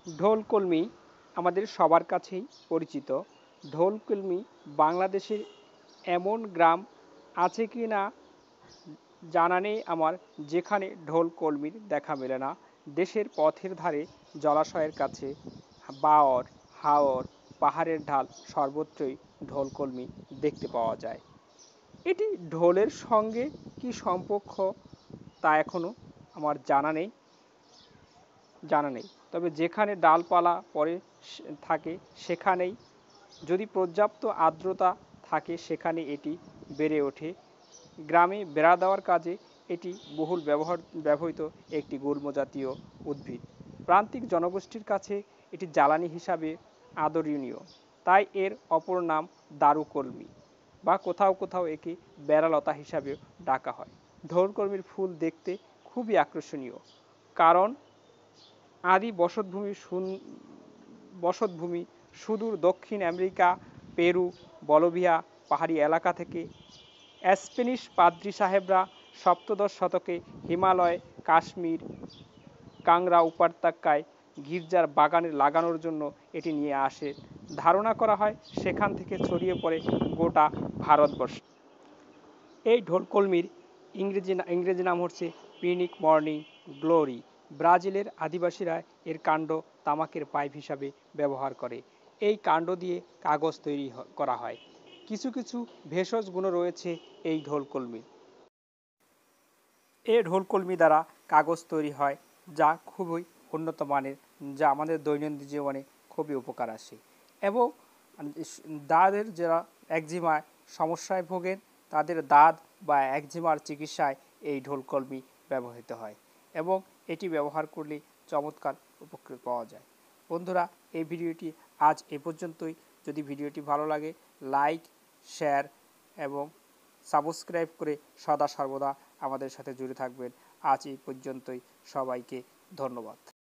ঢোলকলমি আমাদের সবার কাছেই পরিচিত। ঢোলকলমি বাংলাদেশের এমন গ্রাম আছে কি না জানা নেই আমার, যেখানে ঢোলকলমির দেখা মেলে না। দেশের পথের ধারে, জলাশয়ের কাছে, বাওর, হাওর, পাহাড়ের ঢাল সর্বত্রই ঢোলকলমি দেখতে পাওয়া যায়। এটি ঢোলের সঙ্গে কি সম্পর্ক তা এখনো আমার জানা নেই। তবে যেখানে ডালপালা পড়ে থাকে সেখানেই, যদি পর্যাপ্ত আর্দ্রতা থাকে সেখানে এটি বেড়ে ওঠে। গ্রামে বেড়া দেওয়ার কাজে এটি বহুল ব্যবহৃত একটি গুল্মজাতীয় উদ্ভিদ। প্রান্তিক জনগোষ্ঠীর কাছে এটি জ্বালানি হিসাবে আদরণীয়, তাই এর অপর নাম দারুকলমি, বা কোথাও কোথাও একে বেড়ালতা হিসাবেও ডাকা হয়। ঢোলকলমির ফুল দেখতে খুবই আকর্ষণীয়, কারণ আদি বসতভূমি সুদূর দক্ষিণ আমেরিকা, পেরু, বলিভিয়া পাহাড়ি এলাকা থেকে। স্প্যানিশ পাদ্রী সাহেবরা সপ্তদশ শতকে হিমালয়, কাশ্মীর, কাংড়া উপত্যকায় গির্জার বাগানে লাগানোর জন্য এটি নিয়ে আসে। ধারণা করা হয় সেখান থেকে ছড়িয়ে পড়ে গোটা ভারতবর্ষে। এই ঢোলকলমির ইংরেজি নাম হচ্ছে পিনিক মর্নিং গ্লোরি। ব্রাজিলের আদিবাসীরা এর কাণ্ড তামাকের পাইপ হিসাবে ব্যবহার করে। এই কাণ্ড দিয়ে কাগজ তৈরি করা হয়। কিছু কিছু ভেষজ গুণও রয়েছে এই ঢোলকলমির। এই ঢোলকলমি দ্বারা কাগজ তৈরি হয়, যা খুবই উন্নত মানের, যা আমাদের দৈনন্দিন জীবনে খুবই উপকার আসে। এবং দাঁতের যারা একজিমায় সমস্যায় ভোগেন, তাদের দাঁত বা একজিমার চিকিৎসায় এই ঢোলকলমি ব্যবহৃত হয়, এবং এটি ব্যবহার করলে চমৎকার উপকার পাওয়া যায়। বন্ধুরা, এই ভিডিওটি আজ এ পর্যন্তই। যদি ভিডিওটি ভালো লাগে, লাইক, শেয়ার এবং সাবস্ক্রাইব করে সদা সর্বদা আমাদের সাথে জুড়ে থাকবেন। আজ এই পর্যন্তই। সবাইকে ধন্যবাদ।